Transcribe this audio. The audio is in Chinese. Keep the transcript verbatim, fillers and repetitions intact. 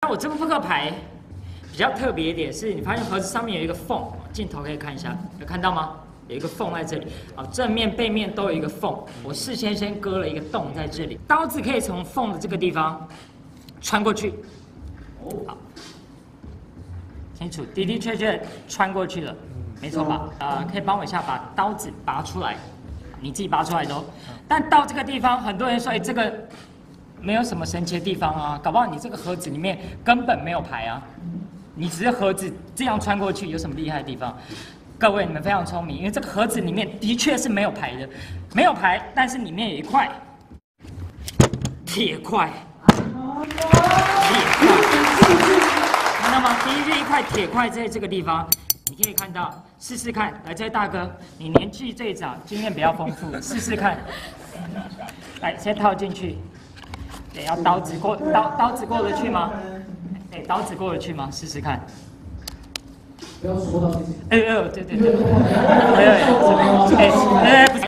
我这个扑克牌比较特别一点是，你发现盒子上面有一个缝，镜头可以看一下，有看到吗？有一个缝在这里，好，正面背面都有一个缝，我事先先割了一个洞在这里，刀子可以从缝的这个地方穿过去，好，清楚，的的确确穿过去了，没错吧？呃，可以帮我一下把刀子拔出来，你自己拔出来的哦。但到这个地方，很多人说，哎，这个没有什么神奇的地方啊，搞不好你这个盒子里面根本没有牌啊，你只是盒子这样穿过去，有什么厉害的地方？各位，你们非常聪明，因为这个盒子里面的确是没有牌的，没有牌，但是里面有一块铁块，铁块，看到吗？的确一块铁块在这个地方，你可以看到，试试看。来，这位大哥，你年纪最长，经验比较丰富，试试看。来，先套进去。对，要刀子过刀刀子过得去吗？对，刀子过得去吗？试试看。 不要说到这些。 哎呦，对对对，哎哎哎，不是。